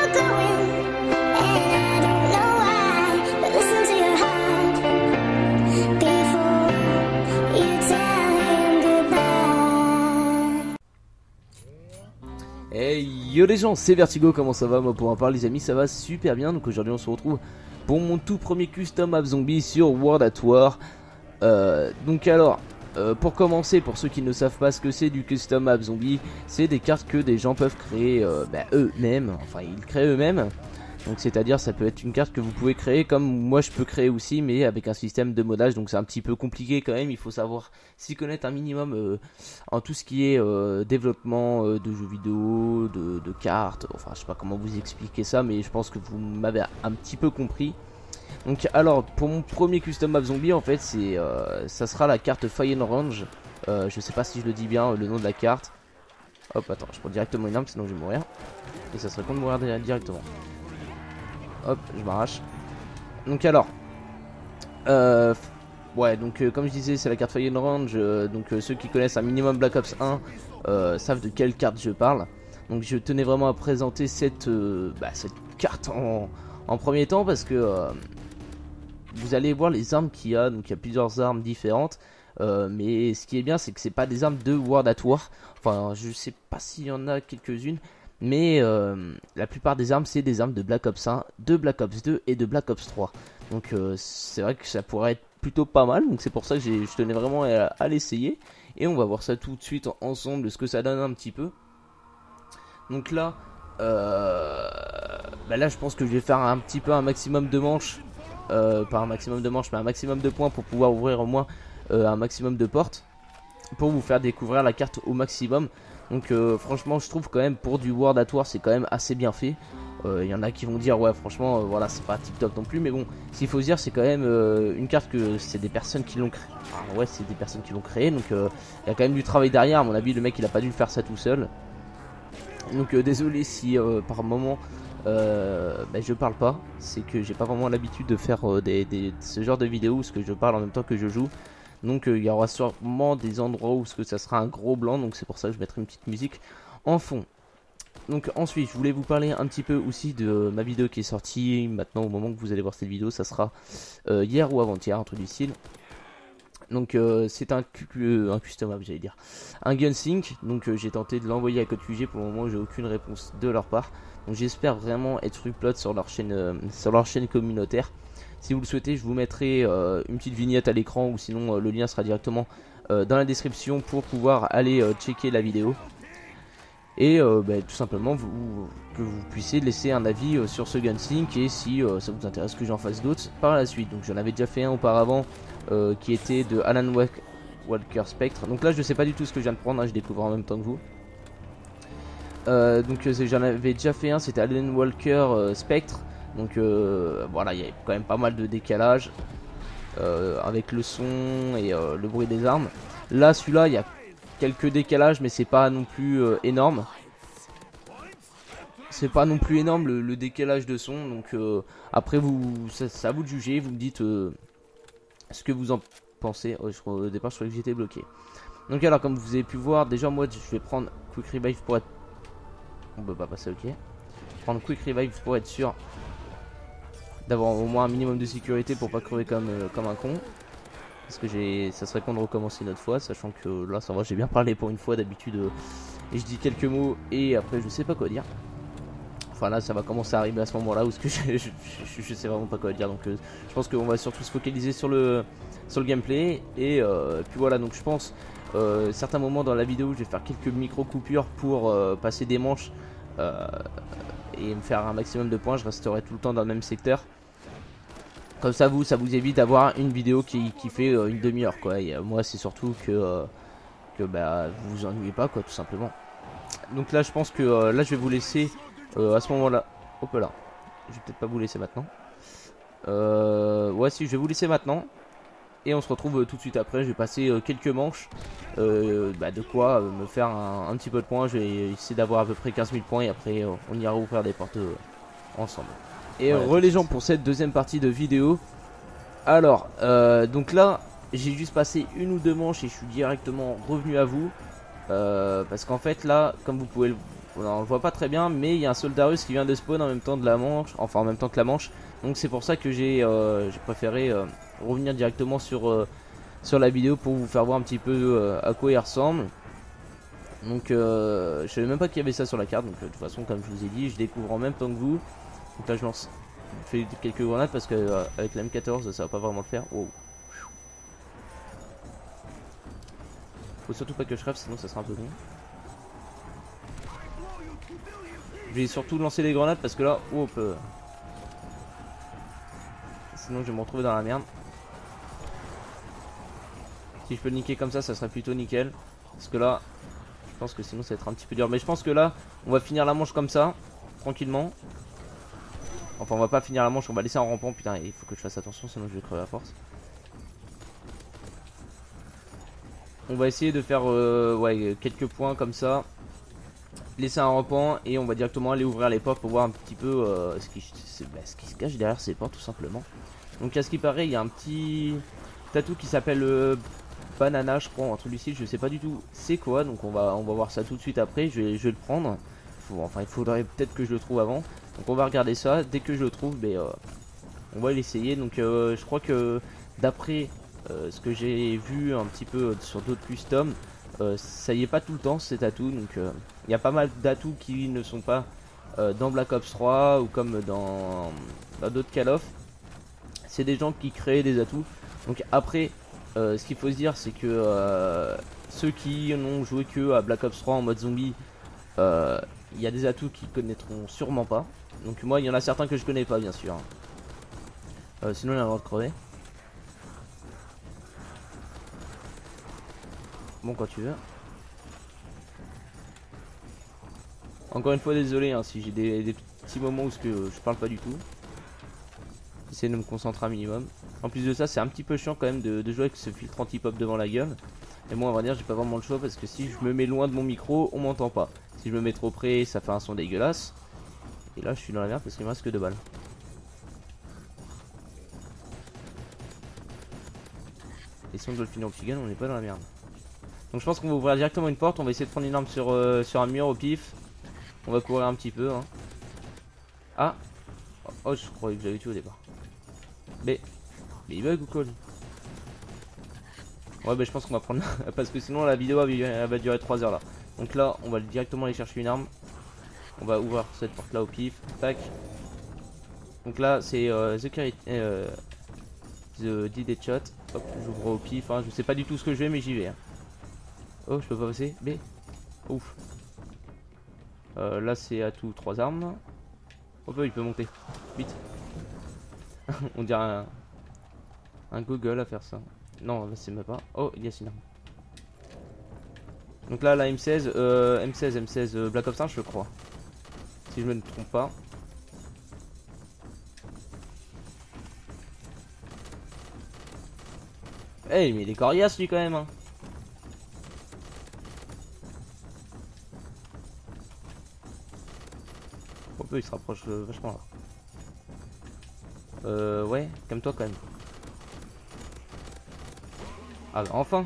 Hey yo les gens, c'est Vertigo, comment ça va? Moi pour en parler les amis, ça va super bien. Donc aujourd'hui on se retrouve pour mon tout premier custom map zombie sur World at War. Donc alors, pour commencer, pour ceux qui ne savent pas ce que c'est du custom map zombie, c'est des cartes que des gens peuvent créer eux-mêmes, enfin ils créent eux-mêmes. Donc c'est à dire ça peut être une carte que vous pouvez créer comme moi je peux créer aussi, mais avec un système de modage. Donc c'est un petit peu compliqué quand même, il faut savoir s'y connaître un minimum en tout ce qui est développement de jeux vidéo, de cartes. Enfin je sais pas comment vous expliquer ça, mais je pense que vous m'avez un petit peu compris. Donc alors pour mon premier custom map zombie en fait c'est ça sera la carte Fire Range. Je sais pas si je le dis bien le nom de la carte. Hop attends, je prends directement une arme sinon je vais mourir. Et ça serait con de mourir directement. Hop, je m'arrache. Donc alors, ouais, donc comme je disais, c'est la carte Fire Range. Donc ceux qui connaissent un minimum Black Ops 1 savent de quelle carte je parle. Donc je tenais vraiment à présenter cette carte en premier temps parce que vous allez voir les armes qu'il y a. Donc il y a plusieurs armes différentes. Mais ce qui est bien, c'est que c'est pas des armes de World at War. Enfin, je sais pas s'il y en a quelques-unes. Mais la plupart des armes c'est des armes de Black Ops 1, de Black Ops 2 et de Black Ops 3. Donc c'est vrai que ça pourrait être plutôt pas mal. Donc c'est pour ça que je tenais vraiment à l'essayer. Et on va voir ça tout de suite ensemble, ce que ça donne un petit peu. Donc là, là je pense que je vais faire un petit peu un maximum de manches. Pas un maximum de manches mais un maximum de points pour pouvoir ouvrir au moins un maximum de portes. Pour vous faire découvrir la carte au maximum. Donc franchement je trouve quand même pour du World at War c'est quand même assez bien fait. Y en a qui vont dire ouais franchement voilà c'est pas tip top non plus. Mais bon s'il faut se dire c'est quand même une carte que c'est des personnes qui l'ont créée. Ah, ouais c'est des personnes qui l'ont créée. Donc il y a quand même du travail derrière. À mon avis le mec il a pas dû faire ça tout seul. Donc désolé si par moment je parle pas. C'est que j'ai pas vraiment l'habitude de faire ce genre de vidéos où ce que je parle en même temps que je joue. Donc il y aura sûrement des endroits où ça sera un gros blanc. Donc c'est pour ça que je mettrai une petite musique en fond. Donc ensuite je voulais vous parler un petit peu aussi de ma vidéo qui est sortie maintenant au moment que vous allez voir cette vidéo. Ça sera hier ou avant-hier, un truc du style. Donc c'est un custom map j'allais dire. Un Gunsync. Donc j'ai tenté de l'envoyer à Code QG. Pour le moment j'ai aucune réponse de leur part. Donc j'espère vraiment être upload sur leur chaîne communautaire. Si vous le souhaitez, je vous mettrai une petite vignette à l'écran ou sinon le lien sera directement dans la description pour pouvoir aller checker la vidéo. Et tout simplement que vous puissiez laisser un avis sur ce Gunsync et si ça vous intéresse que j'en fasse d'autres par la suite. Donc j'en avais déjà fait un auparavant qui était de Alan Walker Spectre. Donc là je sais pas du tout ce que je viens de prendre, hein, je découvre en même temps que vous. Donc j'en avais déjà fait un, c'était Alan Walker Spectre. Donc voilà, il y a quand même pas mal de décalage avec le son et le bruit des armes. Là celui-là il y a quelques décalages mais c'est pas non plus énorme. C'est pas non plus énorme le décalage de son. Donc après c'est à vous de juger, vous me dites ce que vous en pensez. Au départ je croyais que j'étais bloqué. Donc alors comme vous avez pu voir, déjà moi je vais prendre Quick Revive pour être... On peut pas passer, ok. Prendre Quick Revive pour être sûr d'avoir au moins un minimum de sécurité pour pas crever comme un con. Parce que ça serait con de recommencer une autre fois, sachant que là ça va, j'ai bien parlé pour une fois. D'habitude et je dis quelques mots et après je sais pas quoi dire. Enfin là ça va commencer à arriver à ce moment là où je sais vraiment pas quoi dire. Donc je pense qu'on va surtout se focaliser sur le gameplay. Et puis voilà, donc je pense certains moments dans la vidéo je vais faire quelques micro coupures pour passer des manches et me faire un maximum de points. Je resterai tout le temps dans le même secteur. Comme ça vous évite d'avoir une vidéo qui fait une demi-heure quoi. Et moi c'est surtout que vous vous ennuyez pas quoi, tout simplement. Donc là je pense que là je vais vous laisser à ce moment là. Hop là, je vais peut-être pas vous laisser maintenant. Ouais si, je vais vous laisser maintenant. Et on se retrouve tout de suite après. Je vais passer quelques manches de quoi me faire un petit peu de points. Je vais essayer d'avoir à peu près 15 000 points. Et après on ira ouvrir des portes ensemble. Et voilà, les gens pour cette deuxième partie de vidéo. Alors donc là j'ai juste passé une ou deux manches et je suis directement revenu à vous. Parce qu'en fait là comme vous pouvez on le voit pas très bien, mais il y a un soldat russe qui vient de spawn en même temps de la Manche, enfin en même temps que la Manche. Donc c'est pour ça que j'ai préféré revenir directement sur la vidéo pour vous faire voir un petit peu à quoi il ressemble. Donc je savais même pas qu'il y avait ça sur la carte, donc de toute façon comme je vous ai dit, je découvre en même temps que vous. Donc là je lance, je fais quelques grenades parce que avec la M14 ça va pas vraiment le faire. Wow. Faut surtout pas que je crève, sinon ça sera un peu long. Je vais surtout lancer les grenades parce que là, hop, sinon je vais me retrouver dans la merde. Si je peux le niquer comme ça serait plutôt nickel. Parce que là, je pense que sinon ça va être un petit peu dur. Mais je pense que là, on va finir la manche comme ça, tranquillement. Enfin, on va pas finir la manche, on va laisser en rampant. Putain, il faut que je fasse attention, sinon je vais crever à force. On va essayer de faire ouais, quelques points comme ça. Laisser un rampant et on va directement aller ouvrir les portes pour voir un petit peu ce qui se cache derrière ces portes tout simplement. Donc à ce qui paraît il y a un petit tatou qui s'appelle Banana je crois, un truc du style, je sais pas du tout c'est quoi. Donc on va voir ça tout de suite après, je vais le prendre. Enfin il faudrait peut-être que je le trouve avant. Donc on va regarder ça, dès que je le trouve on va l'essayer. Donc je crois que d'après ce que j'ai vu un petit peu sur d'autres customs, ça y est pas tout le temps cet atout. Donc il y a pas mal d'atouts qui ne sont pas dans Black Ops 3 ou comme dans d'autres Call of. C'est des gens qui créent des atouts. Donc après ce qu'il faut se dire c'est que ceux qui n'ont joué que à Black Ops 3 en mode zombie, il y a des atouts qu'ils connaîtront sûrement pas. Donc moi il y en a certains que je connais pas bien sûr. Sinon il y a le droit de crever. Bon quand tu veux. Encore une fois désolé hein, si j'ai des petits moments où je parle pas du tout. J'essaie de me concentrer un minimum. En plus de ça c'est un petit peu chiant quand même de jouer avec ce filtre anti-pop devant la gueule. Et moi on va dire j'ai pas vraiment le choix parce que si je me mets loin de mon micro on m'entend pas. Si je me mets trop près ça fait un son dégueulasse. Et là je suis dans la merde parce qu'il me reste que 2 balles. Et si on doit le finir au petit gun on n'est pas dans la merde. Donc je pense qu'on va ouvrir directement une porte. On va essayer de prendre une arme sur un mur au pif. On va courir un petit peu hein. Ah. Oh je croyais que j'avais tué au départ. Mais il bug ou quoi lui? Ouais bah je pense qu'on va prendre parce que sinon la vidéo elle va durer 3 heures là. Donc là on va directement aller chercher une arme. On va ouvrir cette porte là au pif. Tac. Donc là c'est The Dead Shot. Hop j'ouvre au pif hein. Je sais pas du tout ce que je vais mais j'y vais hein. Oh je peux pas passer. B. Ouf. Là c'est à tout 3 armes. Hop il peut monter. Vite. On dirait un Google à faire ça. Non là c'est même pas. Oh il y a une arme. Donc là la M16 Black Ops 1 je crois. Si je me ne trompe pas. Eh mais il est coriace lui quand même hein. Un peu il se rapproche vachement là. Ouais, calme-toi quand même. Ah bah enfin.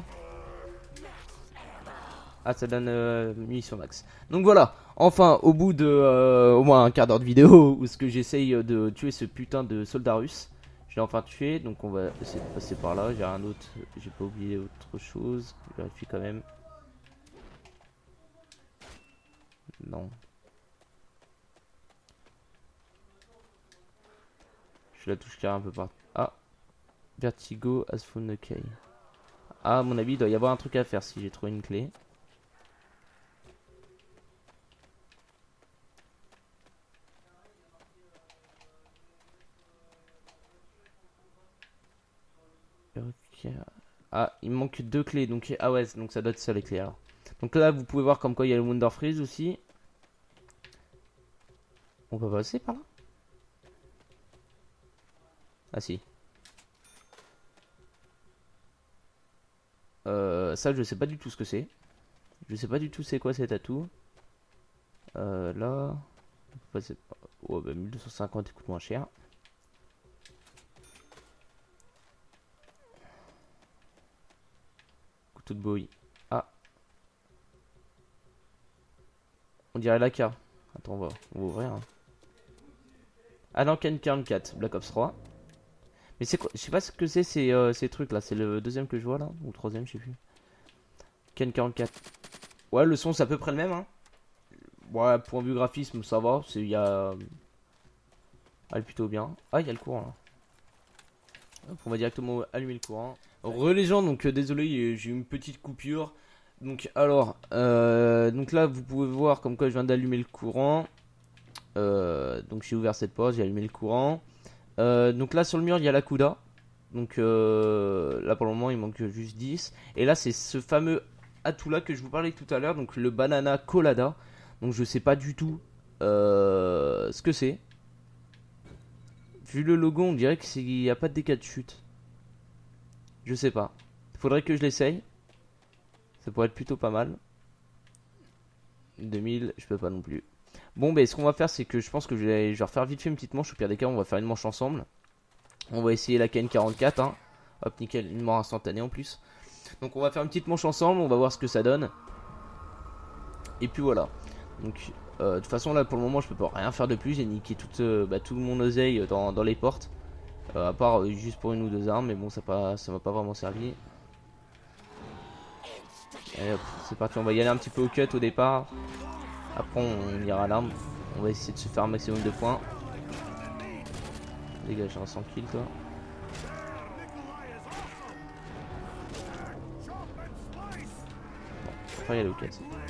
Ah ça donne munition max. Donc voilà, enfin au bout de au moins un quart d'heure de vidéo où ce que j'essaye de tuer ce putain de soldat russe. Je l'ai enfin tué, donc on va essayer de passer par là. J'ai un autre, j'ai pas oublié autre chose. Je vérifie quand même. Non. Je la touche carrément un peu partout. Ah, Vertigo has found a key. Ah, à mon avis, il doit y avoir un truc à faire si j'ai trouvé une clé. Ok. Ah, il me manque 2 clés. Donc, ah ouais, donc ça doit être ça les clés alors. Donc là, vous pouvez voir comme quoi il y a le Wonder Freeze aussi. On peut passer par là? Ah si. Ça, je sais pas du tout ce que c'est. Je sais pas du tout c'est quoi cet atout. Là. On peut passer par... Oh, bah 1250 coûte moins cher. Couteau de bouille. Ah. On dirait l'AK. Attends, on va ouvrir. Hein. Ah non, Ken 44, Black Ops 3. Mais c'est quoi? Je sais pas ce que c'est ces trucs là. C'est le deuxième que je vois là. Ou le troisième, je sais plus. Ken 44. Ouais, le son c'est à peu près le même. Hein. Ouais, point de vue graphisme, ça va. Il y a. Ah, elle est plutôt bien. Ah, il y a le courant là. Hop, on va directement allumer le courant. Les gens, donc désolé, j'ai eu une petite coupure. Donc alors, donc là vous pouvez voir comme quoi je viens d'allumer le courant. Donc j'ai ouvert cette porte, j'ai allumé le courant. Donc là sur le mur il y a la Kuda. Donc là pour le moment il manque juste 10. Et là c'est ce fameux atout là que je vous parlais tout à l'heure. Donc le Banana Colada. Donc je sais pas du tout ce que c'est. Vu le logo on dirait qu'il n'y a pas de dégâts de chute. Je sais pas. Faudrait que je l'essaye. Ça pourrait être plutôt pas mal. 2000, je peux pas non plus. Bon, bah, ce qu'on va faire, c'est que je pense que je vais refaire vite fait une petite manche. Au pire des cas, on va faire une manche ensemble. On va essayer la KN44. Hein. Hop, nickel, une mort instantanée en plus. Donc, on va faire une petite manche ensemble. On va voir ce que ça donne. Et puis voilà. Donc, de toute façon, là, pour le moment, je peux pas rien faire de plus. J'ai niqué tout mon oseille dans les portes. À part juste pour une ou deux armes. Mais bon, ça m'a pas vraiment servi. Allez hop, c'est parti, on va y aller un petit peu au cut au départ. Après on ira à l'arme. On va essayer de se faire un maximum de points. Dégage, un 100 kills toi. Bon, on va y aller au cut.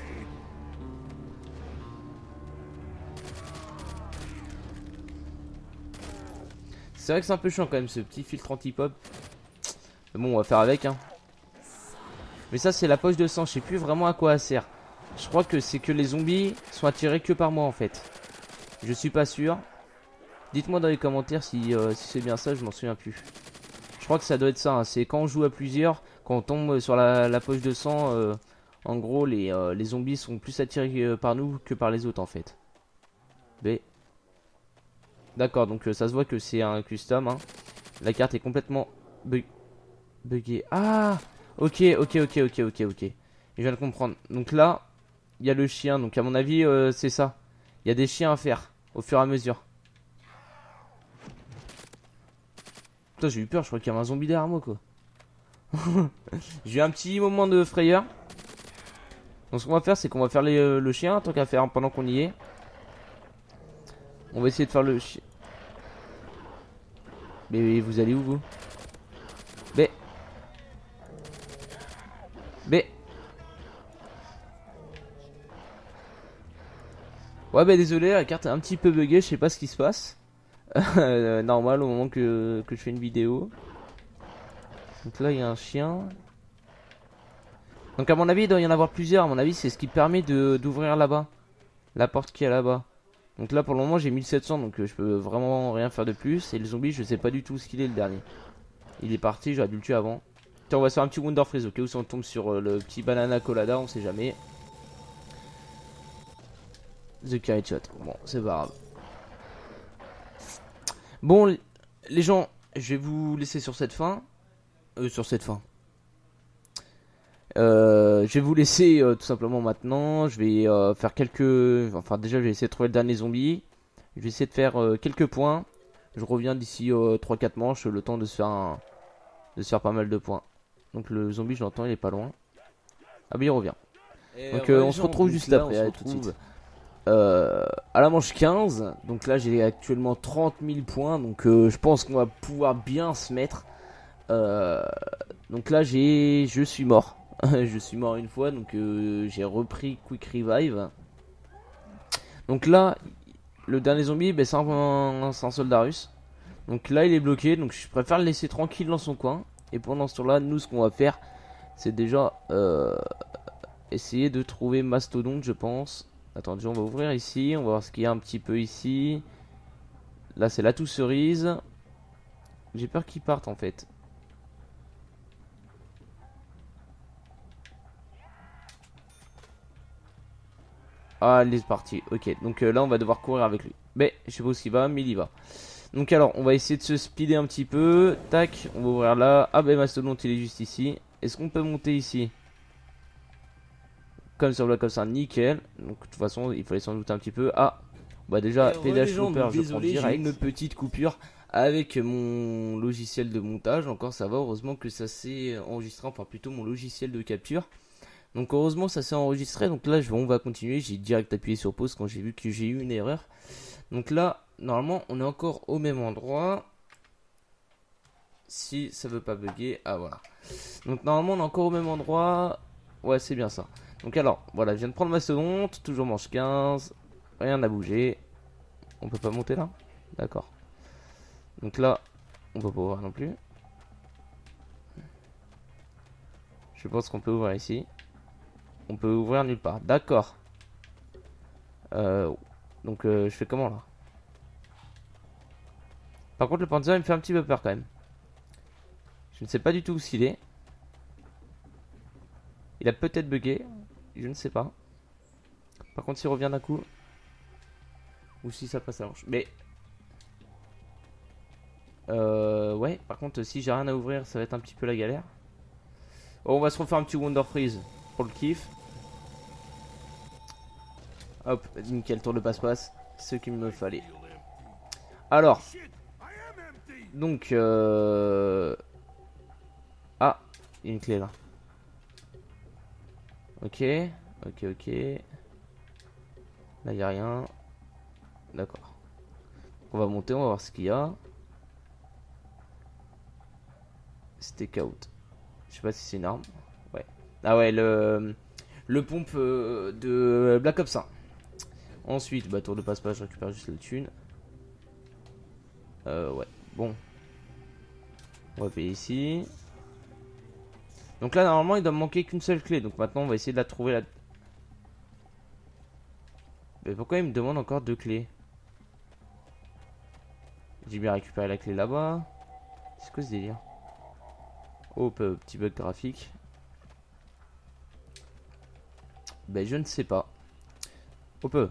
C'est vrai que c'est un peu chiant quand même ce petit filtre anti-pop. Mais bon, on va faire avec hein. Mais ça c'est la poche de sang, je sais plus vraiment à quoi elle sert. Je crois que c'est que les zombies sont attirés que par moi en fait. Je suis pas sûr. Dites-moi dans les commentaires si c'est bien ça, je m'en souviens plus. Je crois que ça doit être ça, hein. C'est quand on joue à plusieurs, quand on tombe sur la poche de sang, en gros les zombies sont plus attirés par nous que par les autres en fait. B. D'accord, donc ça se voit que c'est un custom. Hein. La carte est complètement buggée. Ah! Ok. Je viens de comprendre. Donc là, il y a le chien. Donc à mon avis, c'est ça. Il y a des chiens à faire au fur et à mesure. Putain, j'ai eu peur. Je crois qu'il y avait un zombie derrière moi, quoi. J'ai eu un petit moment de frayeur. Donc ce qu'on va faire, c'est qu'on va faire le chien tant qu'à faire pendant qu'on y est. On va essayer de faire le chien. Mais vous allez où, vous? Ouais bah désolé, la carte est un petit peu buggée, je sais pas ce qui se passe. Normal au moment que je fais une vidéo. Donc là il y a un chien. Donc à mon avis il doit y en avoir plusieurs, à mon avis c'est ce qui permet d'ouvrir là-bas. La porte qui est là-bas. Donc là pour le moment j'ai 1700 donc je peux vraiment rien faire de plus. Et le zombie je sais pas du tout ce qu'il est le dernier. Il est parti, j'aurais dû le tuer avant. Tiens on va se faire un petit Wonder Freeze, ok, où si on tombe sur le petit Banana Colada, on sait jamais. The Carry Shot, bon c'est pas grave. Bon les gens, je vais vous laisser sur cette fin. Je vais vous laisser tout simplement maintenant. Je vais faire quelques... Enfin déjà je vais essayer de trouver le dernier zombie. Je vais essayer de faire quelques points. Je reviens d'ici 3-4 manches, le temps de se faire pas mal de points. Donc le zombie je l'entends, il est pas loin. Ah bah il revient. Donc on se retrouve juste là, après, tout de suite. À la manche 15. Donc là j'ai actuellement 30 000 points. Donc je pense qu'on va pouvoir bien se mettre. Donc là je suis mort. Je suis mort une fois. Donc j'ai repris Quick Revive. Donc là le dernier zombie bah, c'est un soldat russe. Donc là il est bloqué. Donc je préfère le laisser tranquille dans son coin. Et pendant ce temps là nous ce qu'on va faire c'est déjà essayer de trouver Mastodonte je pense. Attendez, on va ouvrir ici, on va voir ce qu'il y a un petit peu ici. Là c'est l'atout cerise. J'ai peur qu'ils partent en fait. Ah il est parti, ok. Donc là on va devoir courir avec lui. Mais je sais pas où il va, mais il y va. Donc alors on va essayer de se speeder un petit peu. Tac, on va ouvrir là. Ah ben Mastodonte il est juste ici. Est-ce qu'on peut monter ici? comme sur Black Ops 1, nickel. Donc de toute façon, il fallait sans doute un petit peu. Ah, bah déjà, PDH Looper, je prends direct. Une petite coupure avec mon logiciel de montage. Encore ça va, heureusement que ça s'est enregistré, enfin plutôt mon logiciel de capture. Donc heureusement ça s'est enregistré. Donc là, on va continuer. J'ai direct appuyé sur pause quand j'ai vu que j'ai eu une erreur. Donc là, normalement, on est encore au même endroit. Si ça veut pas bugger, ah voilà. Donc normalement, on est encore au même endroit. Ouais, c'est bien ça. Donc alors, voilà, je viens de prendre ma seconde. Toujours manche 15. Rien n'a bougé. On peut pas monter là? D'accord. Donc là, on peut pas ouvrir non plus. Je pense qu'on peut ouvrir ici. On peut ouvrir nulle part. D'accord. Donc je fais comment là? Par contre le Panzer il me fait un petit peu peur quand même. Je ne sais pas du tout où s'il est. Il a peut-être bugué. Je ne sais pas. Par contre s'il revient d'un coup. Ou si ça passe à l'ange. Mais ouais, par contre si j'ai rien à ouvrir ça va être un petit peu la galère. Oh, on va se refaire un petit Wonder Freeze pour le kiff. Hop, nickel, tour de passe-passe. Ce qu'il me fallait. Alors. Donc ah, il y a une clé là. Ok, ok. Là il n'y a rien. D'accord. On va monter, on va voir ce qu'il y a. Stake out. Je sais pas si c'est une arme. Ouais. Ah ouais, le pompe de Black Ops 1. Ensuite, bah, tour de passe-passe, je récupère juste la thune. Ouais, bon. On va payer ici. Donc là, normalement, il doit me manquer qu'une seule clé. Donc maintenant, on va essayer de la trouver là. Mais pourquoi il me demande encore 2 clés? J'ai bien récupéré la clé là-bas. C'est quoi ce délire? Oh, petit bug graphique. Ben, je ne sais pas. On peut.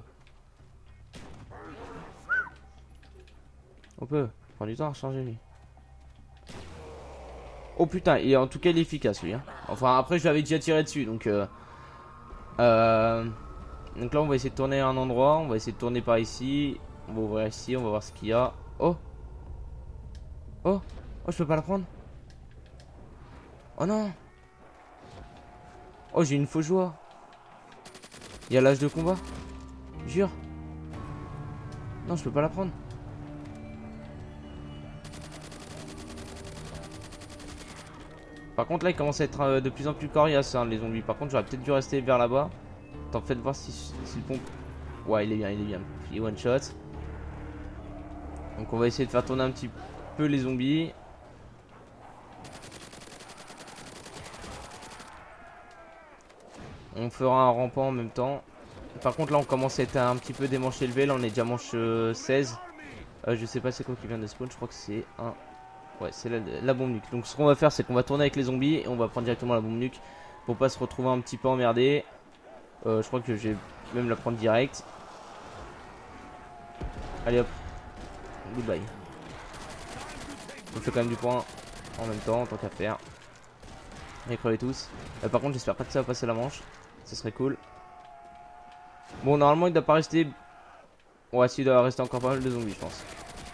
Prends du temps à changer lui. Oh putain, et en tout cas il est efficace lui. Hein. Enfin après je l'avais déjà tiré dessus donc donc là on va essayer de tourner à un endroit. On va essayer de tourner par ici. On va ouvrir ici, on va voir ce qu'il y a. Oh, je peux pas la prendre. Oh non. Oh j'ai une fausse joie. Il y a l'âge de combat. Jure. Non je peux pas la prendre. Par contre là il commence à être de plus en plus coriace hein, les zombies. Par contre j'aurais peut-être dû rester vers là-bas. Attends, faites voir si le pompe. Ouais il est bien, Il est one shot. Donc on va essayer de faire tourner un petit peu les zombies. On fera un rampant en même temps. Par contre là on commence à être un petit peu des manches élevées. Là on est déjà manche 16. Je sais pas c'est quoi qui vient de spawn. Je crois que c'est un... Ouais c'est la bombe nuque. Donc ce qu'on va faire c'est qu'on va tourner avec les zombies. Et on va prendre directement la bombe nuque. Pour pas se retrouver un petit peu emmerdé. Je crois que je vais même la prendre direct. Allez hop. Goodbye. On fait quand même du point en même temps, tant qu'à faire. Et crever tous. Par contre j'espère pas que ça va passer la manche. Ça serait cool. Bon normalement il doit pas rester. Ouais si il doit rester encore pas mal de zombies je pense.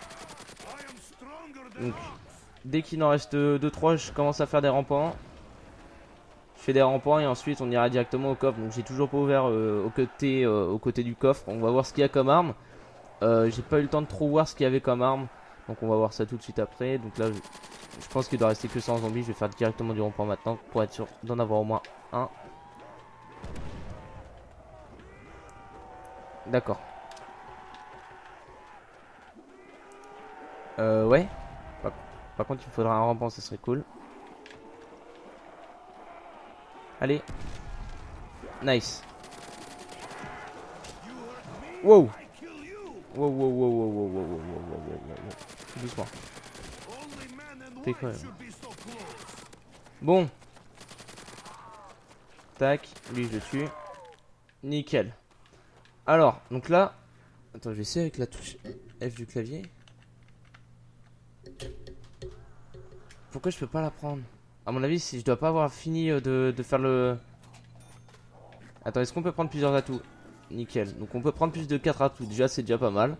Donc dès qu'il en reste 2-3 je commence à faire des rampants. Je fais des rampants et ensuite on ira directement au coffre. Donc j'ai toujours pas ouvert au côté du coffre. On va voir ce qu'il y a comme arme. J'ai pas eu le temps de trop voir ce qu'il y avait comme arme. Donc on va voir ça tout de suite après. Donc là je pense qu'il doit rester que 100 zombies. Je vais faire directement du rampant maintenant pour être sûr d'en avoir au moins un. D'accord. Ouais. Par contre il me faudra un rampant, ça serait cool. Allez. Nice. Wow. Wow. Doucement. Fais quoi là. Bon. Tac. Lui je le tue. Nickel. Alors, donc là. Attends, je vais essayer avec la touche F du clavier. Pourquoi je peux pas la prendre? À mon avis, si je dois pas avoir fini de faire le... Attends, est-ce qu'on peut prendre plusieurs atouts? Nickel. Donc on peut prendre plus de 4 atouts. Déjà, c'est déjà pas mal.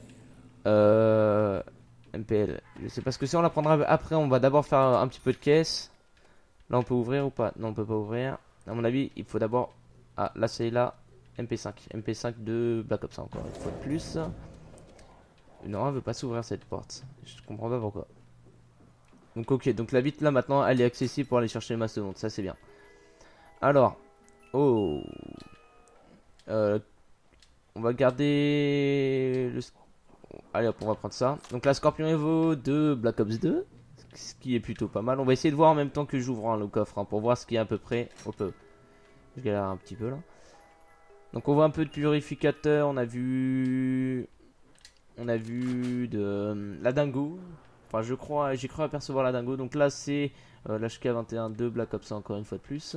MPL. Je sais pas ce que c'est. On la prendra après. On va d'abord faire un petit peu de caisse. Là, on peut ouvrir ou pas? Non, on peut pas ouvrir. À mon avis, il faut d'abord... Ah, là, c'est là. MP5. MP5 de Black Ops encore une fois de plus. Non, elle veut pas s'ouvrir cette porte. Je comprends pas pourquoi. Donc ok, donc la vitre là maintenant elle est accessible pour aller chercher les mastodontes, ça c'est bien. Alors, oh, euh, on va garder le... Allez hop, on va prendre ça. Donc la Scorpion Evo de Black Ops 2, ce qui est plutôt pas mal. On va essayer de voir en même temps que j'ouvre le coffre pour voir ce qu'il y a à peu près. Hop, je galère un petit peu là. Donc on voit un peu de purificateur, on a vu de la dingo. Enfin, j'ai cru apercevoir la dingo. Donc là, c'est l'HK21 de Black Ops encore une fois de plus.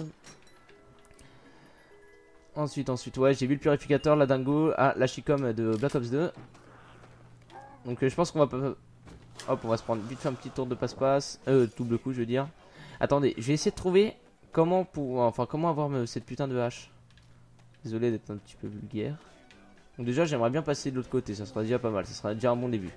Ensuite, ouais, j'ai vu le purificateur, la dingo, la Chicom de Black Ops 2. Donc je pense qu'on va... Hop, on va se prendre vite fait un petit tour de passe-passe. Double coup, je veux dire. Attendez, je vais essayer de trouver comment avoir cette putain de hache. Désolé d'être un petit peu vulgaire. Donc déjà, j'aimerais bien passer de l'autre côté. Ça sera déjà pas mal. Ça sera déjà un bon début.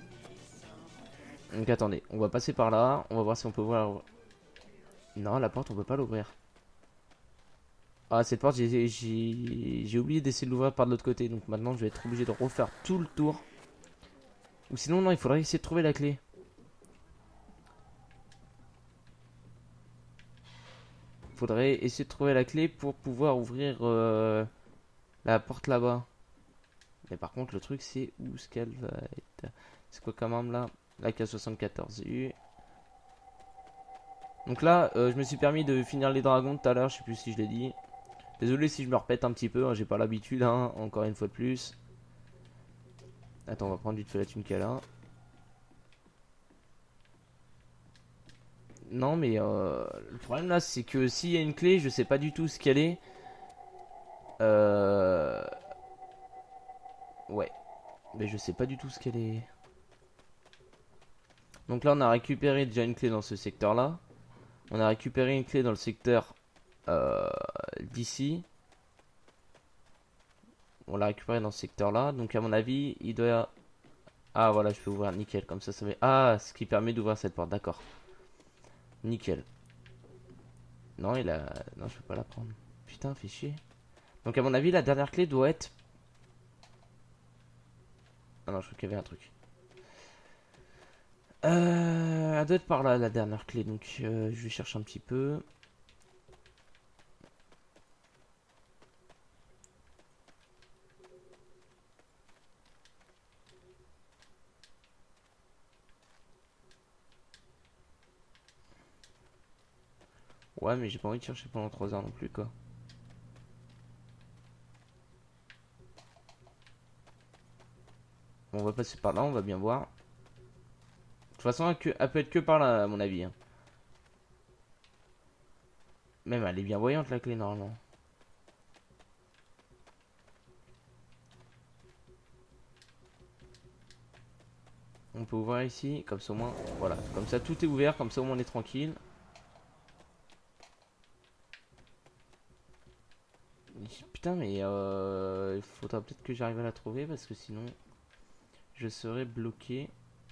Donc attendez, on va passer par là. On va voir si on peut ouvrir. Non, la porte, on peut pas l'ouvrir. Ah, cette porte, j'ai oublié d'essayer de l'ouvrir par de l'autre côté. Donc maintenant, je vais être obligé de refaire tout le tour. Ou sinon, non, il faudrait essayer de trouver la clé. Il faudrait essayer de trouver la clé pour pouvoir ouvrir la porte là-bas. Mais par contre, le truc, c'est où ce qu'elle va être. C'est quoi quand même là? La K74U. Donc là, je me suis permis de finir les dragons tout à l'heure. Je sais plus si je l'ai dit. Désolé si je me répète un petit peu. Hein, j'ai pas l'habitude, hein, encore une fois de plus. Attends, on va prendre vite fait la thune qu'elle a. Non, mais le problème là, c'est que s'il y a une clé, je sais pas du tout ce qu'elle est. Ouais. Mais je sais pas du tout ce qu'elle est. Donc là, on a récupéré déjà une clé dans ce secteur là. On a récupéré une clé dans le secteur d'ici. On l'a récupéré dans ce secteur là. Donc à mon avis, il doit... Ah voilà, je peux ouvrir, nickel. Comme ça fait... Ah, ce qui permet d'ouvrir cette porte, d'accord. Nickel. Non, non, je peux pas la prendre. Putain, fait chier. Donc à mon avis, la dernière clé doit être... Ah non, je crois qu'il y avait un truc. Elle doit être par là, la dernière clé. Donc je vais chercher un petit peu. Ouais, mais j'ai pas envie de chercher pendant 3 heures non plus, quoi. On va passer par là, on va bien voir. De toute façon, elle peut être que par là, à mon avis. Hein. Même, elle est bien voyante, la clé, normalement. On peut ouvrir ici, comme ça au moins... Voilà, comme ça tout est ouvert, comme ça au moins on est tranquille. Putain, mais il faudra peut-être que j'arrive à la trouver parce que sinon je serai bloqué.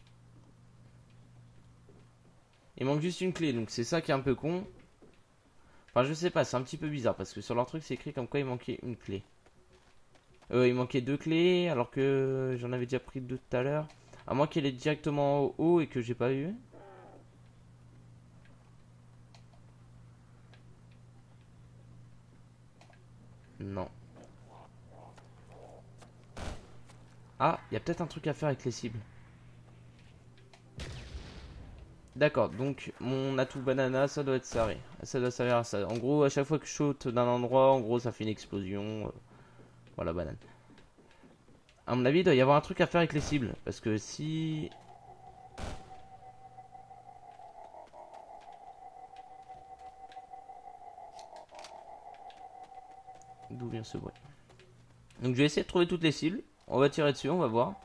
Il manque juste une clé, donc c'est ça qui est un peu con. Enfin, je sais pas, c'est un petit peu bizarre parce que sur leur truc c'est écrit comme quoi il manquait une clé. Il manquait 2 clés alors que j'en avais déjà pris 2 tout à l'heure. À moins qu'elle est directement au haut et que j'ai pas eu. Non. Ah, il y a peut-être un truc à faire avec les cibles. D'accord, donc mon atout banana, ça doit être serré. Ça doit servir à ça. En gros, à chaque fois que je saute d'un endroit, en gros, ça fait une explosion. Voilà, banane. À mon avis, il doit y avoir un truc à faire avec les cibles. Parce que si... D'où vient ce bruit? Donc je vais essayer de trouver toutes les cibles. On va tirer dessus, on va voir.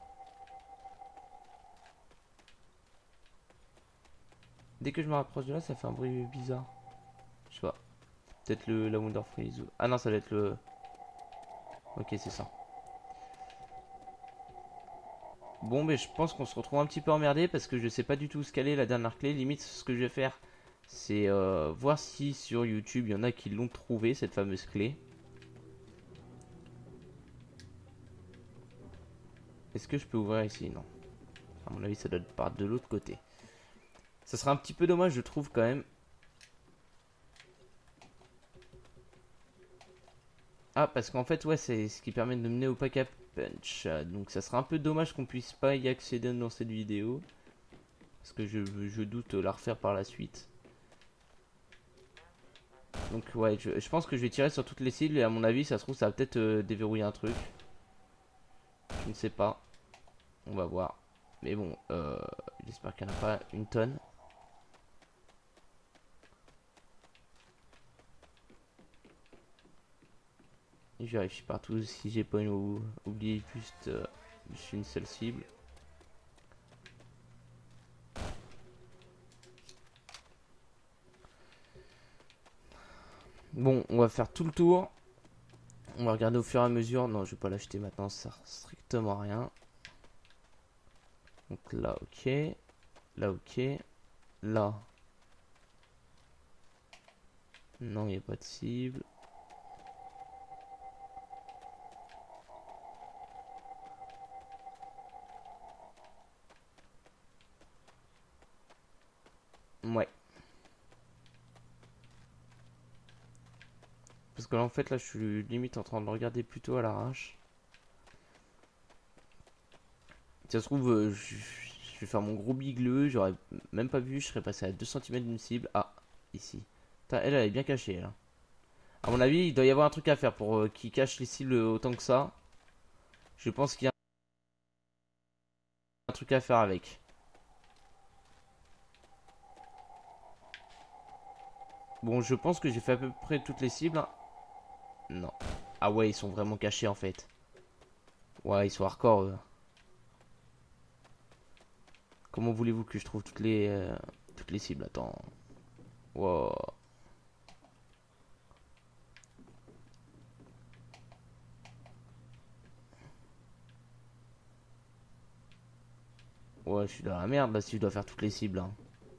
Dès que je me rapproche de là, ça fait un bruit bizarre. Je sais pas. peut-être la Wonder Freeze. Ah non, ça va être le... Ok, c'est ça. Bon, mais je pense qu'on se retrouve un petit peu emmerdé parce que je sais pas du tout ce qu'elle est la dernière clé. Limite, ce que je vais faire, c'est voir si sur YouTube il y en a qui l'ont trouvé, cette fameuse clé. Est-ce que je peux ouvrir ici? Non. À mon avis, ça doit être de l'autre côté. Ça serait un petit peu dommage, je trouve, quand même. Ah, parce qu'en fait, ouais, c'est ce qui permet de mener au pack à punch. Donc, ça serait un peu dommage qu'on puisse pas y accéder dans cette vidéo. Parce que je doute la refaire par la suite. Donc, ouais, je pense que je vais tirer sur toutes les cibles. Et à mon avis, ça se trouve, ça va peut-être déverrouiller un truc. Je ne sais pas. On va voir. Mais bon, j'espère qu'il n'y en a pas une tonne. Et je vérifie partout si j'ai pas oublié juste une seule cible. Bon, on va faire tout le tour. On va regarder au fur et à mesure. Non, je vais pas l'acheter maintenant, ça sert strictement à rien. Donc là, ok. Là, ok. Là. Non, il n'y a pas de cible. Ouais. Parce que là, en fait, là, je suis limite en train de regarder plutôt à l'arrache. Si ça se trouve, je vais faire mon gros bigleux. J'aurais même pas vu. Je serais passé à 2 cm d'une cible. Ah, ici. Putain, elle est bien cachée, là. À mon avis, il doit y avoir un truc à faire pour qu'il cache les cibles autant que ça. Je pense qu'il y a un truc à faire avec. Bon, je pense que j'ai fait à peu près toutes les cibles, hein. Non. Ah ouais, ils sont vraiment cachés en fait. Ouais, ils sont hardcore eux. Comment voulez-vous que je trouve toutes les cibles? Attends. Wow. Ouais, je suis dans la merde là si je dois faire toutes les cibles, hein.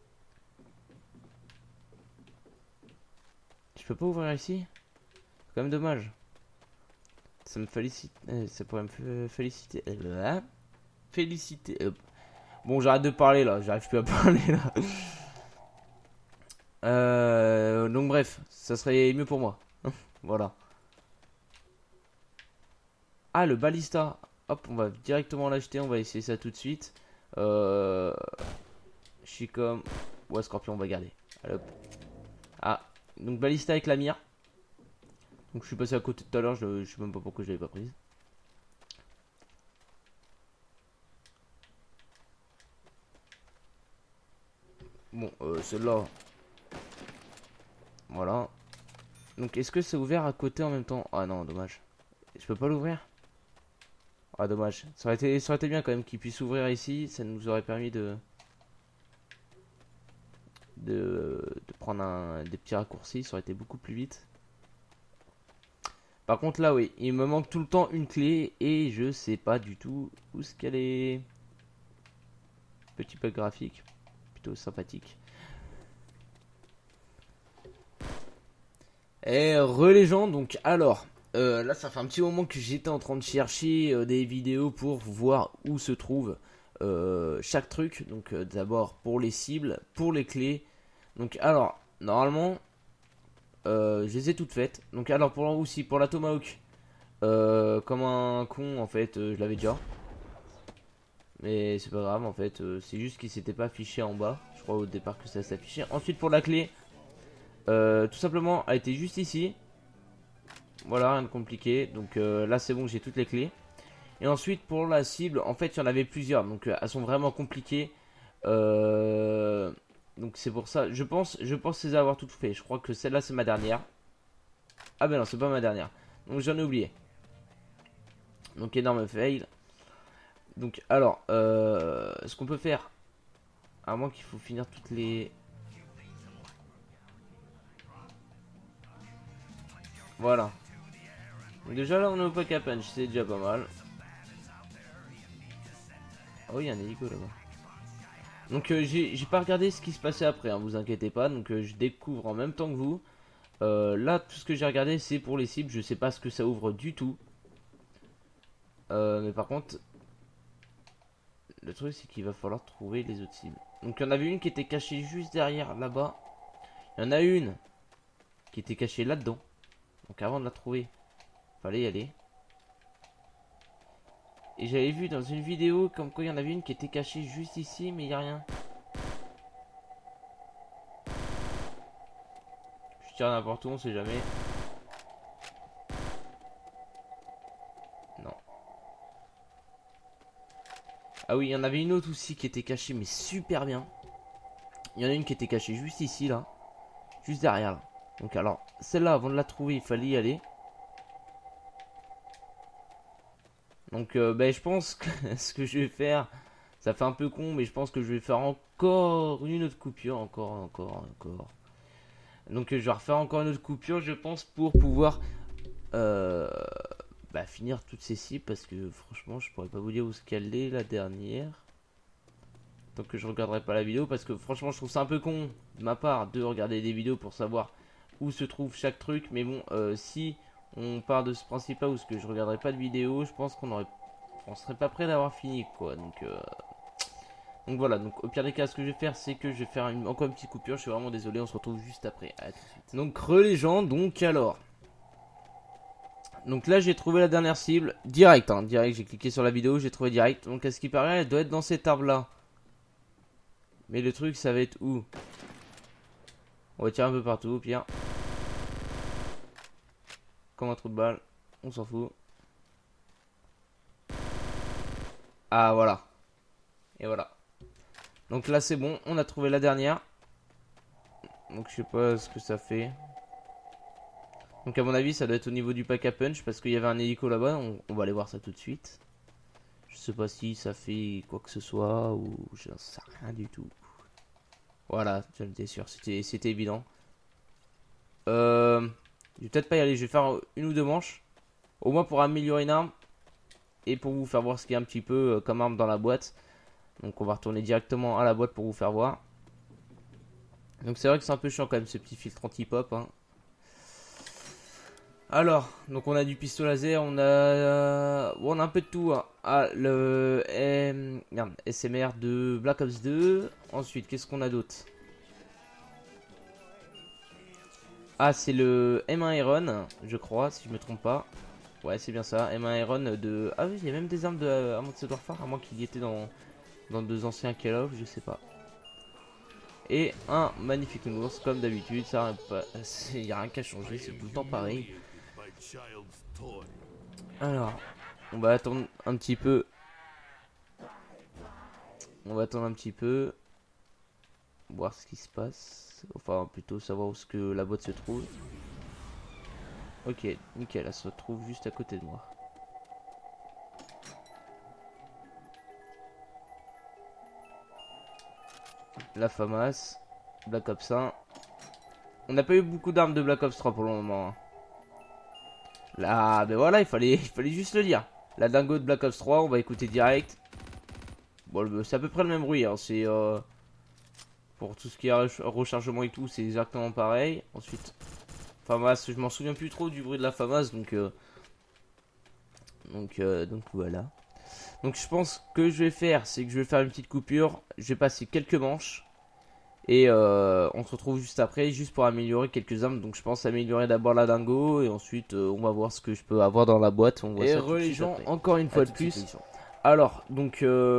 Je peux pas ouvrir ici? C'est quand même dommage. Ça me félicite. Ça pourrait me féliciter. Féliciter. Bon, j'arrête de parler là. J'arrive plus à parler là. Donc bref, ça serait mieux pour moi. Voilà. Ah, le balista. Hop, on va directement l'acheter. On va essayer ça tout de suite. Chicom. Ouais, scorpion, on va garder. Allez, hop. Ah, donc balista avec la mire. Donc je suis passé à côté tout à l'heure. Je sais même pas pourquoi je l'avais pas prise. Bon, celle-là. Voilà. Donc est-ce que c'est ouvert à côté en même temps? Ah non, dommage. Je peux pas l'ouvrir? Ah dommage. Ça aurait été bien quand même qu'il puisse ouvrir ici. Ça nous aurait permis de prendre des petits raccourcis. Ça aurait été beaucoup plus vite. Par contre là oui, il me manque tout le temps une clé. Et je sais pas du tout où est-ce qu'elle est. Petit bug graphique. Plutôt sympathique. Et relégende, donc alors, là ça fait un petit moment que j'étais en train de chercher des vidéos pour voir où se trouve chaque truc. Donc d'abord pour les cibles, pour les clés. Donc alors, normalement, je les ai toutes faites. Donc alors pour la Tomahawk, comme un con en fait, je l'avais déjà. Mais c'est pas grave en fait, c'est juste qu'il s'était pas affiché en bas. Je crois au départ que ça s'affichait. Ensuite pour la clé, tout simplement, elle était juste ici. Voilà, rien de compliqué. Donc là, c'est bon, j'ai toutes les clés. Et ensuite, pour la cible, en fait, il y en avait plusieurs. Donc elles sont vraiment compliquées. Donc c'est pour ça. Je pense les avoir toutes fait. Je crois que celle-là, c'est ma dernière. Ah ben non, c'est pas ma dernière. Donc j'en ai oublié. Donc énorme fail. Donc alors, ce qu'on peut faire, à moins qu'il faut finir toutes les... Voilà. Donc déjà là on est au pack à punch, c'est déjà pas mal. Oh il y a un hélico là-bas. Donc j'ai pas regardé ce qui se passait après, hein, vous inquiétez pas. Donc je découvre en même temps que vous. Là tout ce que j'ai regardé c'est pour les cibles, je sais pas ce que ça ouvre du tout. Mais par contre, le truc c'est qu'il va falloir trouver les autres cibles. Donc il y en avait une qui était cachée juste derrière là-bas. Il y en a une qui était cachée là-dedans. Donc avant de la trouver, fallait y aller. Et j'avais vu dans une vidéo comme quoi il y en avait une qui était cachée juste ici, mais il n'y a rien. Je tire n'importe où, on sait jamais. Non. Ah oui, il y en avait une autre aussi qui était cachée, mais super bien. Il y en a une qui était cachée juste ici, là. Juste derrière, là. Donc alors, celle-là, avant de la trouver, il fallait y aller. Donc ben, je pense que ce que je vais faire, ça fait un peu con, mais je pense que je vais faire encore une autre coupure, encore. Donc je vais refaire encore une autre coupure, je pense, pour pouvoir bah, finir toutes ces cibles, parce que franchement, je pourrais pas vous dire où ce qu'elle est la dernière. Tant que je regarderai pas la vidéo, parce que franchement, je trouve ça un peu con de ma part de regarder des vidéos pour savoir où se trouve chaque truc, mais bon, si on part de ce principe là où ce que je regarderai pas de vidéo, je pense on serait pas prêt d'avoir fini quoi. Donc voilà, donc au pire des cas ce que je vais faire c'est que je vais faire encore une petite coupure. Je suis vraiment désolé, on se retrouve juste après. À tout de suite. Donc les gens, donc alors. Donc là j'ai trouvé la dernière cible direct, hein, direct, j'ai cliqué sur la vidéo, j'ai trouvé direct. Donc à ce qui paraît elle doit être dans cet arbre là. Mais le truc ça va être où? On va tirer un peu partout au pire. Comme un trou de balle, on s'en fout. Ah voilà. Et voilà. Donc là c'est bon, on a trouvé la dernière. Donc je sais pas ce que ça fait. Donc à mon avis ça doit être au niveau du pack à punch, parce qu'il y avait un hélico là-bas. On va aller voir ça tout de suite. Je sais pas si ça fait quoi que ce soit ou j'en sais rien du tout. Voilà, j'en étais sûr, c'était évident. Je vais peut-être pas y aller, je vais faire une ou deux manches. Au moins pour améliorer une arme. Et pour vous faire voir ce qu'il y a un petit peu comme arme dans la boîte. Donc on va retourner directement à la boîte pour vous faire voir. Donc c'est vrai que c'est un peu chiant quand même ce petit filtre anti-pop. Hein. Alors, donc on a du pistolet laser, on a un peu de tout. Hein. Ah, le SMR de Black Ops 2. Ensuite, qu'est-ce qu'on a d'autre? Ah, c'est le M1 Iron, je crois, si je me trompe pas. Ouais, c'est bien ça, M1 Iron de... Ah oui, il y a même des armes de Advanced Warfare, à moins qu'il y était dans deux anciens Call of, je sais pas. Et un magnifique ours, comme d'habitude, ça il n'y a rien qu'à changer, c'est tout le temps pareil. Alors, on va attendre un petit peu. Voir ce qui se passe. Enfin, plutôt savoir où ce que la boîte se trouve. Ok, nickel, elle se trouve juste à côté de moi. La FAMAS, Black Ops 1. On n'a pas eu beaucoup d'armes de Black Ops 3 pour le moment. Hein. Là, ben voilà, il fallait juste le dire. La dingo de Black Ops 3, on va écouter direct. Bon, c'est à peu près le même bruit. Hein. C'est pour tout ce qui est rechargement et tout, c'est exactement pareil. Ensuite, FAMAS, je m'en souviens plus trop du bruit de la FAMAS, donc voilà. Donc je pense que je vais faire, c'est que je vais faire une petite coupure. Je vais passer quelques manches. Et on se retrouve juste après, juste pour améliorer quelques armes. Donc je pense améliorer d'abord la dingo. Et ensuite on va voir ce que je peux avoir dans la boîte. On voit et les gens, encore une fois de plus. Alors, donc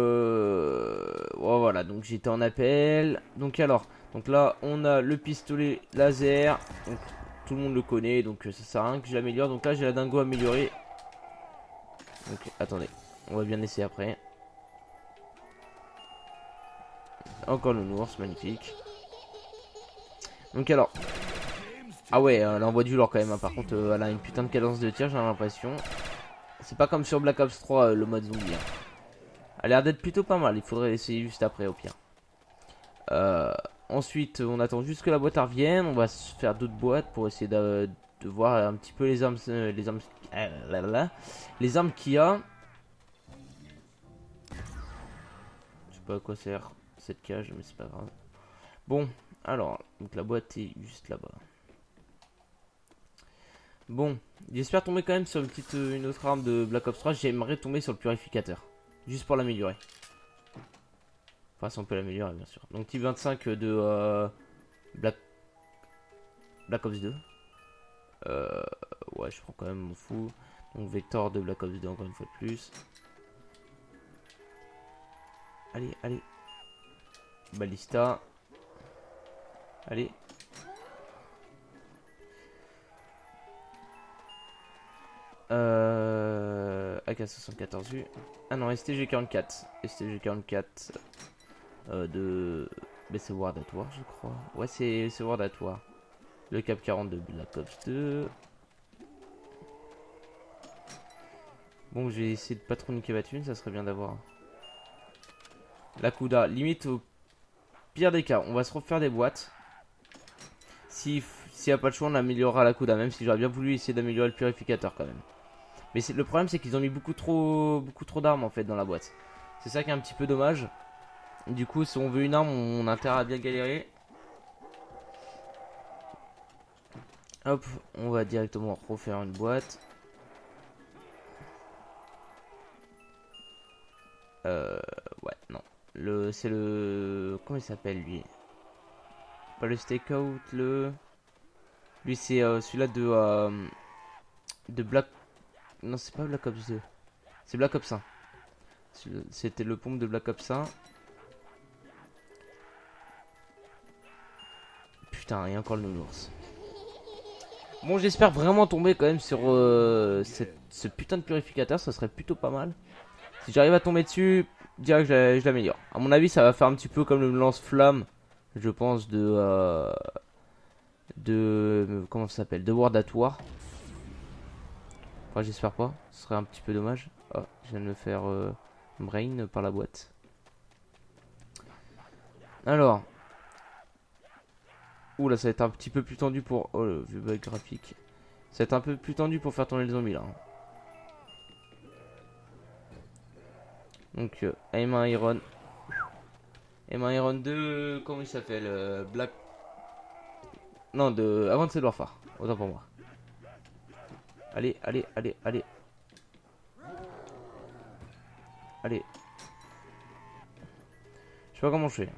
voilà, donc j'étais en appel. Donc là on a le pistolet laser. Donc tout le monde le connaît, donc ça sert à rien que je l'améliore. Donc là j'ai la dingo améliorée. Donc attendez, on va bien laisser après. Encore le nounours, magnifique. Donc alors. Ah ouais, elle envoie du lourd quand même. Hein. Par contre, elle a une putain de cadence de tir, j'ai l'impression. C'est pas comme sur Black Ops 3, le mode zombie. Hein. Elle a l'air d'être plutôt pas mal. Il faudrait essayer juste après, au pire. Ensuite, on attend juste que la boîte revienne. On va se faire d'autres boîtes pour essayer de de voir un petit peu les armes les armes qu'il y a. Je sais pas à quoi sert cette cage, mais c'est pas grave. Bon, alors, donc la boîte est juste là-bas. Bon, j'espère tomber quand même sur une autre arme de Black Ops 3. J'aimerais tomber sur le purificateur, juste pour l'améliorer. Enfin, si on peut l'améliorer, bien sûr. Donc, type 25 de Black Ops 2. Ouais, je prends quand même mon fou. Donc, Vector de Black Ops 2, encore une fois de plus. Allez, allez. Ballista. Allez. AK-74U. Ah non, STG-44. STG-44 de... Mais c'est World at War, je crois. Ouais, c'est World at War. Le Cap 40 de Black Ops 2. Bon, j'ai essayé de pas trop niquer ma thune, ça serait bien d'avoir la Kuda. Limite, au pire des cas, on va se refaire des boîtes. S'il n'y a pas de choix, on améliorera la Kuda. Même si j'aurais bien voulu essayer d'améliorer le purificateur quand même. Mais le problème, c'est qu'ils ont mis beaucoup trop d'armes en fait dans la boîte. C'est ça qui est un petit peu dommage. Du coup, si on veut une arme, on a intérêt à bien galérer. Hop, on va directement refaire une boîte. Ouais, non. C'est le... Comment il s'appelle lui? Pas le stakeout, lui c'est celui-là de Black... Non, c'est pas Black Ops 2. C'est Black Ops 1. C'était le pompe de Black Ops 1. Putain, et encore le nounours. Bon, j'espère vraiment tomber quand même sur ce putain de purificateur. Ça serait plutôt pas mal. Si j'arrive à tomber dessus, je dirais que je l'améliore. À mon avis, ça va faire un petit peu comme le lance-flamme, je pense, de comment ça s'appelle, de World at War. Enfin, j'espère pas. Ce serait un petit peu dommage. Oh, je viens de me faire brain par la boîte. Alors. Ouh là, ça va être un petit peu plus tendu pour... Oh, le vieux bug graphique. Ça va être un peu plus tendu pour faire tourner les zombies là. Donc, M1 Iron. M1 Iron 2, comment il s'appelle Black... Non, de... Avant de c'est Warfare. Autant pour moi. Allez, allez, allez, allez. Allez. Je sais pas comment je fais.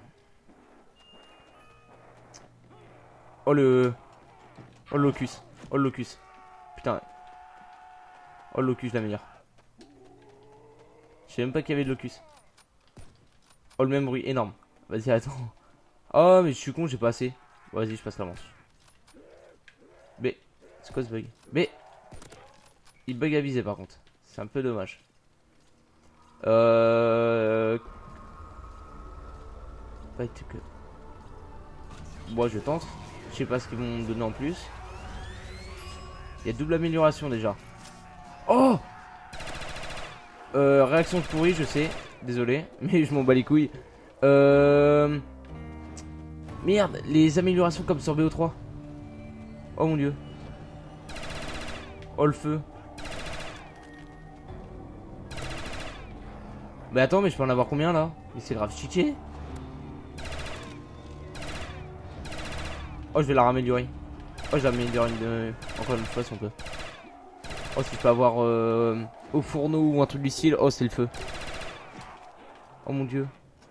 Oh le... Oh le locus. Oh le locus. Putain. Oh le locus, la meilleure. Je sais même pas qu'il y avait de locus. Oh le même bruit, énorme. Vas-y, attends. Oh mais je suis con, j'ai pas assez. Vas-y, je passe la manche. Mais... C'est quoi ce bug? Mais... Il bug à viser par contre. C'est un peu dommage. Bon, je tente. Je sais pas ce qu'ils vont me donner en plus. Il y a double amélioration déjà. Oh, réaction de pourri, je sais. Désolé, mais je m'en bats les couilles. Merde, les améliorations comme sur BO3. Oh mon dieu. Oh le feu. Mais attends, mais je peux en avoir combien là? Mais c'est grave cheaté. Oh, je vais la raméliorer. Oh, je vais améliorer encore une fois si on peut. Oh, si je peux avoir au fourneau ou un truc du style. Oh, c'est le feu. Oh mon dieu.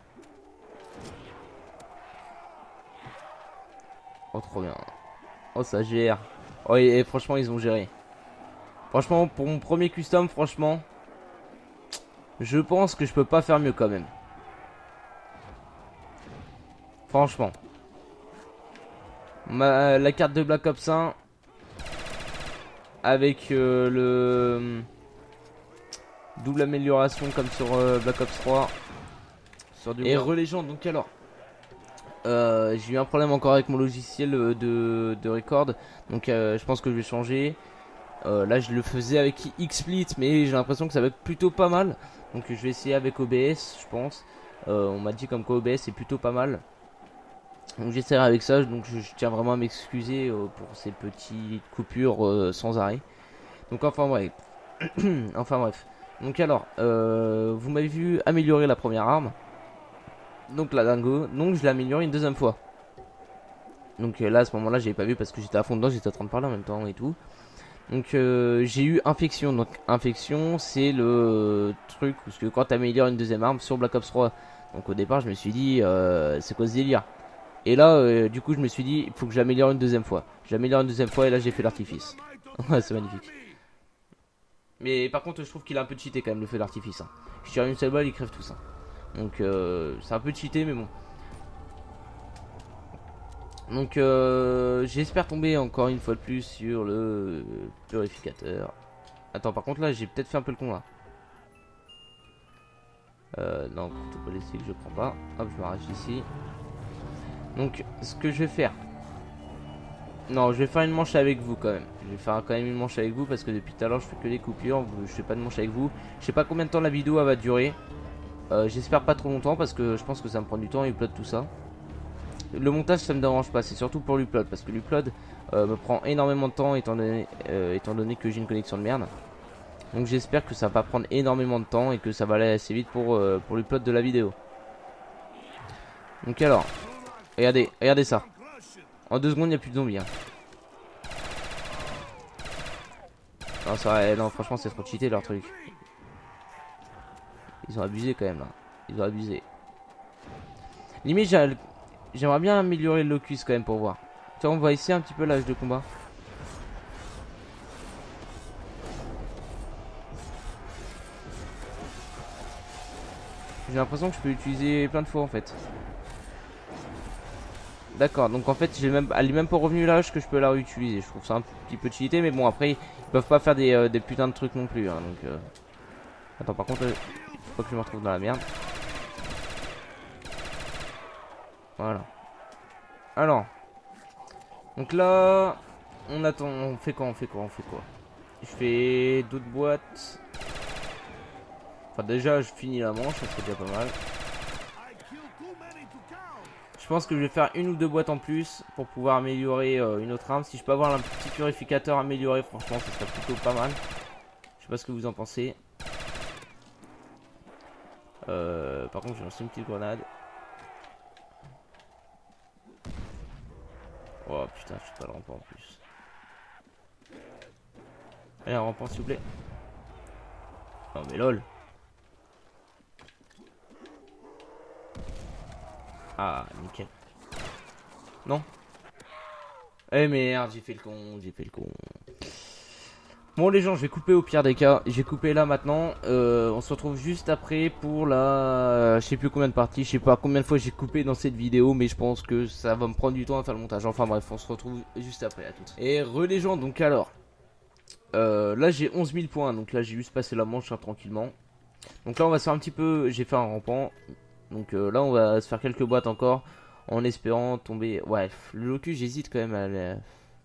Oh, trop bien. Oh, ça gère. Oh, et franchement, ils ont géré. Franchement, pour mon premier custom, franchement, je pense que je peux pas faire mieux quand même. Franchement. La carte de Black Ops 1 avec le double amélioration comme sur Black Ops 3 sur du et relégende. Donc alors j'ai eu un problème encore avec mon logiciel de record, donc je pense que je vais changer. Là je le faisais avec XSplit, mais j'ai l'impression que ça va être plutôt pas mal, donc je vais essayer avec OBS, je pense. On m'a dit comme quoi OBS est plutôt pas mal. Donc j'essaierai avec ça, donc je tiens vraiment à m'excuser pour ces petites coupures sans arrêt. Donc enfin bref. Enfin bref. Donc alors, vous m'avez vu améliorer la première arme. Donc la dingo. Donc je l'ai améliorée une deuxième fois. Donc là à ce moment là j'avais pas vu parce que j'étais à fond dedans, j'étais en train de parler en même temps et tout. Donc j'ai eu infection. Donc infection c'est le truc parce que quand tu améliores une deuxième arme sur Black Ops 3. Donc au départ je me suis dit c'est quoi ce délire. Et là du coup je me suis dit il faut que j'améliore une deuxième fois. J'améliore une deuxième fois et là j'ai fait l'artifice. Ouais c'est magnifique. Mais par contre je trouve qu'il a un peu cheaté quand même le feu d'artifice. Hein. Je tire une seule balle il crève tout ça. Donc c'est un peu cheaté mais bon. Donc j'espère tomber encore une fois de plus sur le purificateur. Attends par contre là j'ai peut-être fait un peu le con là. Non couteau balistique je prends pas. Hop je m'arrache ici. Donc ce que je vais faire. Non je vais faire une manche avec vous quand même. Je vais faire quand même une manche avec vous parce que depuis tout à l'heure je fais que des coupures. Je fais pas de manche avec vous. Je sais pas combien de temps la vidéo elle va durer. J'espère pas trop longtemps parce que je pense que ça me prend du temps upload tout ça. Le montage ça me dérange pas, c'est surtout pour l'upload parce que l'upload me prend énormément de temps étant donné que j'ai une connexion de merde. Donc j'espère que ça va pas prendre énormément de temps et que ça va aller assez vite pour l'upload de la vidéo. Donc alors, regardez ça. En 2 secondes il n'y a plus de zombies. Hein. Non, non franchement c'est trop cheaté leur truc. Ils ont abusé quand même là. Ils ont abusé. Limite j'aimerais bien améliorer le locus quand même pour voir. Tu vois on voit ici un petit peu l'âge de combat. J'ai l'impression que je peux l'utiliser plein de fois en fait. D'accord, donc en fait elle est même pas revenue l'âge que je peux la réutiliser. Je trouve ça un petit peu cheaté mais bon après ils peuvent pas faire des putains de trucs non plus hein, donc Attends par contre faut pas que je me retrouve dans la merde. Voilà. Alors donc là on attend, on fait quoi. Je fais d'autres boîtes. Enfin déjà je finis la manche, ça serait déjà pas mal. Je pense que je vais faire une ou deux boîtes en plus pour pouvoir améliorer une autre arme. Si je peux avoir un petit purificateur amélioré, franchement, ça serait plutôt pas mal. Je sais pas ce que vous en pensez. Par contre, j'ai lancé une petite grenade. Oh putain, je suis pas le rampant en plus. Allez, un rampant s'il vous plaît. Oh mais lol. Ah, nickel. Non. Eh merde, j'ai fait le con. Bon les gens, je vais couper au pire des cas. J'ai coupé là maintenant. On se retrouve juste après pour la... Je sais plus combien de parties. Je sais pas combien de fois j'ai coupé dans cette vidéo. Mais je pense que ça va me prendre du temps à faire le montage. Enfin bref, on se retrouve juste après. À toutes. Et les gens, donc alors. Là j'ai 11 000 points. Donc là j'ai juste passé la manche hein, tranquillement. Donc là on va se faire un petit peu... J'ai fait un rampant. Donc là on va se faire quelques boîtes encore. En espérant tomber... Ouais, le locus j'hésite quand même à aller...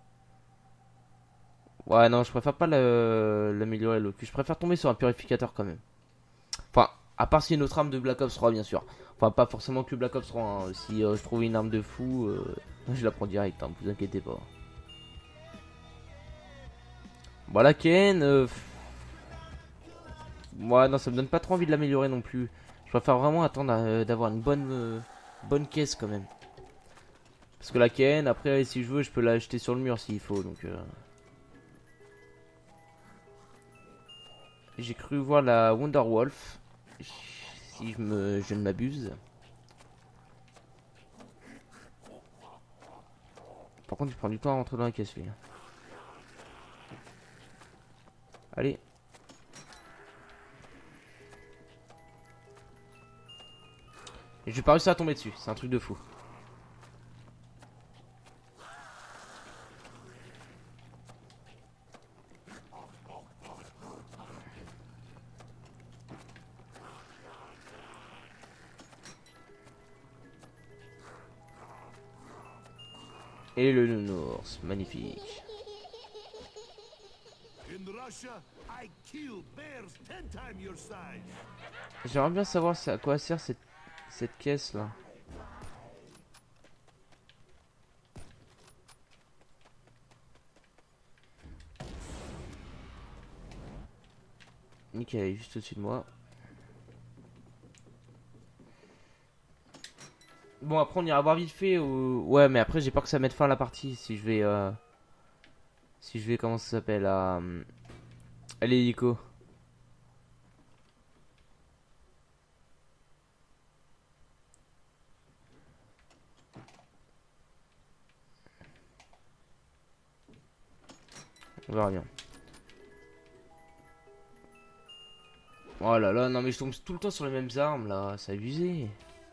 Ouais, non, je préfère pas l'améliorer le locus. Je préfère tomber sur un purificateur quand même. Enfin, à part si y a une autre arme de Black Ops 3, bien sûr. Enfin, pas forcément que Black Ops 3. Hein. Si je trouve une arme de fou, je la prends direct, hein, vous inquiétez pas. Bon, la Ken. Ouais, non, ça me donne pas trop envie de l'améliorer non plus. Je préfère vraiment attendre d'avoir une bonne caisse quand même. Parce que la Ken, après, si je veux, je peux l'acheter sur le mur s'il faut. Donc. J'ai cru voir la Wonderwolf, si je ne m'abuse. Par contre, il prend du temps à rentrer dans la caisse, lui. Allez. Et je vais pas réussir à tomber dessus, c'est un truc de fou. Et le nounours, magnifique. J'aimerais bien savoir à quoi sert cette caisse là. Nickel, elle est juste au-dessus de moi. Bon, après on ira voir vite fait. Ouais, mais après j'ai peur que ça mette fin à la partie. Si je vais... Si je vais, comment ça s'appelle, à l'hélico. On verra bien. Oh là là, non mais je tombe tout le temps sur les mêmes armes là, c'est abusé.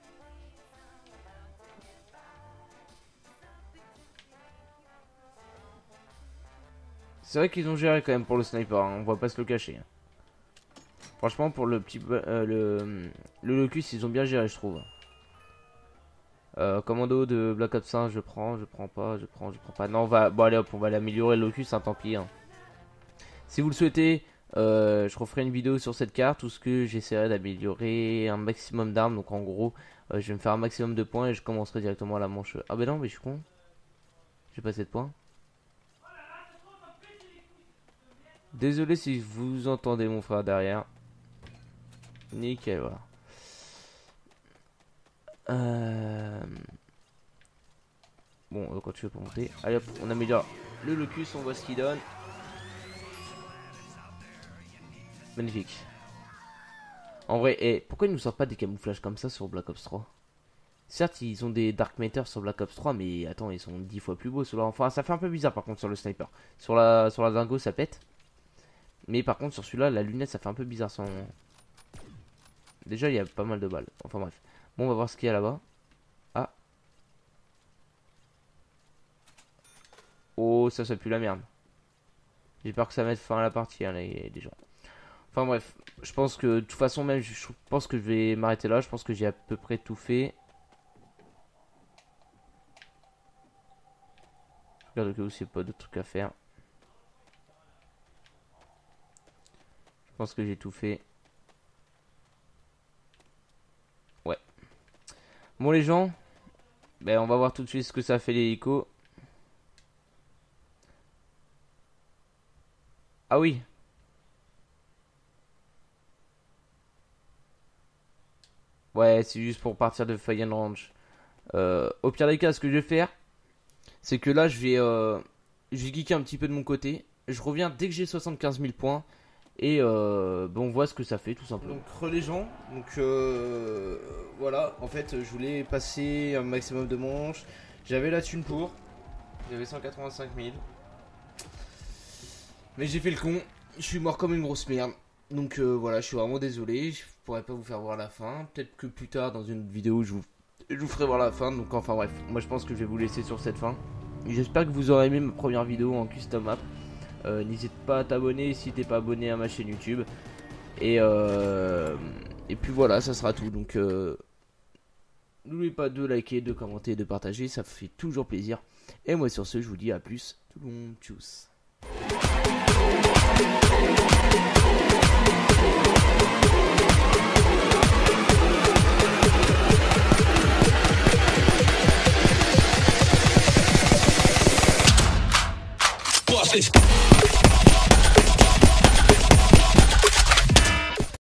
C'est vrai qu'ils ont géré quand même pour le sniper, hein, on va pas se le cacher. Franchement pour le petit le locus ils ont bien géré je trouve. Commando de Black Ops 5, je prends pas. Non on va. Bon allez hop, on va l'améliorer le locus, hein, tant pis. Hein. Si vous le souhaitez, je referai une vidéo sur cette carte où ce que j'essaierai d'améliorer un maximum d'armes. Donc en gros, je vais me faire un maximum de points et je commencerai directement la manche. Ah bah non, mais je suis con. J'ai pas assez de points. Désolé si vous entendez mon frère derrière. Nickel, voilà. Bon, quand tu veux pour monter. Allez hop, on améliore le locus, on voit ce qu'il donne. Magnifique. En vrai, pourquoi ils nous sortent pas des camouflages comme ça sur Black Ops 3? Certes, ils ont des Dark Matter sur Black Ops 3, mais attends, ils sont 10 fois plus beaux ceux-là. Enfin, ça fait un peu bizarre par contre sur le sniper. Sur la dingo, ça pète. Mais par contre, sur celui-là, la lunette, ça fait un peu bizarre sans... Déjà, il y a pas mal de balles. Enfin bref. Bon, on va voir ce qu'il y a là-bas. Ah. Oh, ça pue la merde. J'ai peur que ça mette fin à la partie, hein, les gens. Enfin bref, je pense que de toute façon même, je pense que je vais m'arrêter là. Je pense que j'ai à peu près tout fait. Je regarde au cas où s'il n'y a pas d'autres trucs à faire. Je pense que j'ai tout fait. Ouais. Bon les gens, ben, on va voir tout de suite ce que ça fait l'hélico. Ah oui. Ouais, c'est juste pour partir de Fire Range. Au pire des cas, ce que je vais faire, c'est que là, je vais geeker un petit peu de mon côté. Je reviens dès que j'ai 75 000 points. Et on voit ce que ça fait tout simplement. Donc les gens, donc voilà, en fait je voulais passer un maximum de manches. J'avais la thune pour. J'avais 185 000. Mais j'ai fait le con. Je suis mort comme une grosse merde. Donc voilà, je suis vraiment désolé. Je pourrais pas vous faire voir la fin. Peut-être que plus tard dans une vidéo je vous ferai voir la fin. Donc enfin bref, moi je pense que je vais vous laisser sur cette fin. J'espère que vous aurez aimé ma première vidéo en custom map. N'hésite pas à t'abonner si t'es pas abonné à ma chaîne YouTube. Et puis voilà, ça sera tout. Donc n'oubliez pas de liker, de commenter, de partager, ça fait toujours plaisir. Et moi sur ce, je vous dis à plus. Tout le monde, tchuss. Watch this.